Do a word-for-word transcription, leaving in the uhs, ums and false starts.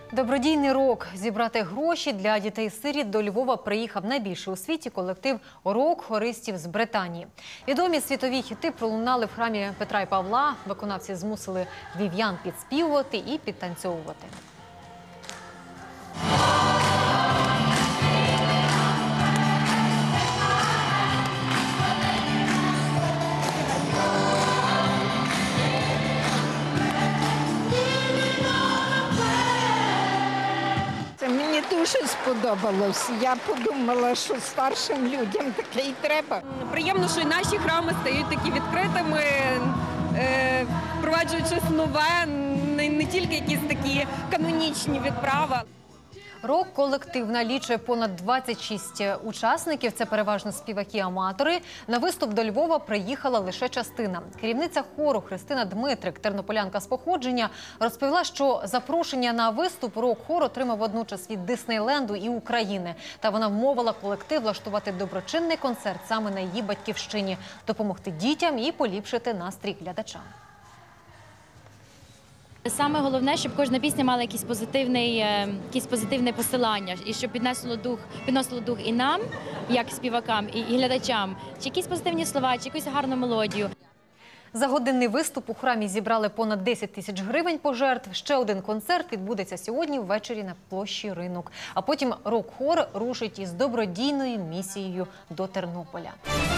Добродійний рок. Зібрати гроші для дітей-сиріт до Львова приїхав найбільший у світі колектив рок-хористів з Британії. Відомі світові хіти пролунали в храмі Петра і Павла. Виконавці змусили львів'ян підспівувати і підтанцьовувати. Мені дуже сподобалось. Я подумала, що старшим людям таке й треба. Приємно, що і наші храми стають такі відкритими, е, впроваджують щось нове, не, не тільки якісь такі канонічні відправи. Рок-колектив налічує понад двадцять шість учасників. Це переважно співаки-аматори. На виступ до Львова приїхала лише частина. Керівниця хору Христина Дмитрик, тернополянка з походження, розповіла, що запрошення на виступ рок-хор отримав водночас від Диснейленду і України. Та вона вмовила колектив влаштувати доброчинний концерт саме на її батьківщині, допомогти дітям і поліпшити настрій глядачам. Саме головне, щоб кожна пісня мала якийсь позитивний, якийсь позитивне посилання, і щоб підносило дух, підносило дух і нам, як співакам, і глядачам, чи якісь позитивні слова, чи якусь гарну мелодію. За годинний виступ у храмі зібрали понад десять тисяч гривень пожертв. Ще один концерт відбудеться сьогодні ввечері на площі Ринок. А потім рок-хор рушить із добродійною місією до Тернополя.